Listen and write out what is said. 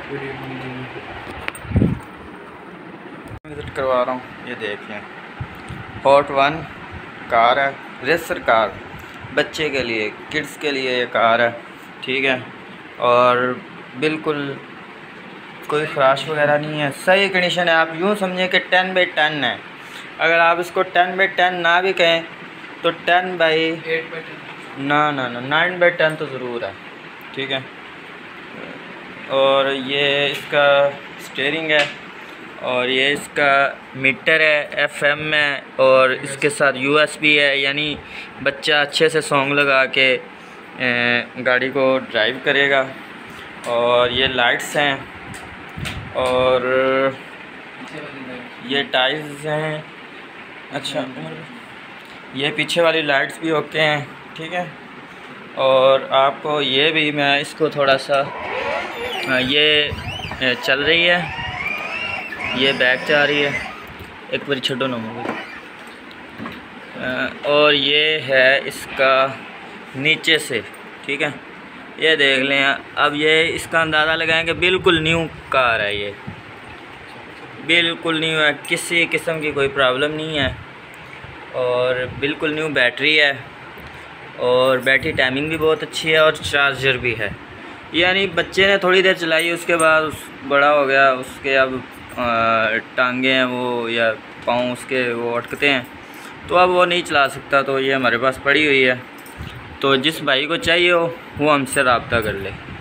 Visit करवा रहा हूँ। ये देखें, हॉट 1 कार है, रेसर कार, बच्चे के लिए, किड्स के लिए ये कार है, ठीक है। और बिल्कुल कोई ख़राश वगैरह नहीं है, सही कंडीशन है। आप यूँ समझें कि 10/10 है। अगर आप इसको 10/10 ना भी कहें तो 10/8 ना 9/10 तो ज़रूर है, ठीक है। और ये इसका स्टीयरिंग है और ये इसका मीटर है, FM है और इसके साथ USB है, यानी बच्चा अच्छे से सॉन्ग लगा के गाड़ी को ड्राइव करेगा। और ये लाइट्स हैं और ये टाइल्स हैं। अच्छा, ये पीछे वाली लाइट्स भी ओके हैं, ठीक है। और आपको ये भी, मैं इसको थोड़ा सा, ये चल रही है, ये बैक जा रही है, एक बार छोड़ो ना मूवी। और ये है इसका नीचे से, ठीक है। ये देख लें। अब ये इसका अंदाज़ा लगाएंगे, बिल्कुल न्यू कार है, ये बिल्कुल न्यू है, किसी किस्म की कोई प्रॉब्लम नहीं है। और बिल्कुल न्यू बैटरी है और बैटरी टाइमिंग भी बहुत अच्छी है और चार्जर भी है। यानी बच्चे ने थोड़ी देर चलाई, उसके बाद बड़ा हो गया, उसके अब टांगे हैं वो या पाँव उसके वो अटकते हैं, तो अब वो नहीं चला सकता। तो ये हमारे पास पड़ी हुई है, तो जिस भाई को चाहिए हो वो हमसे रब्ता कर ले।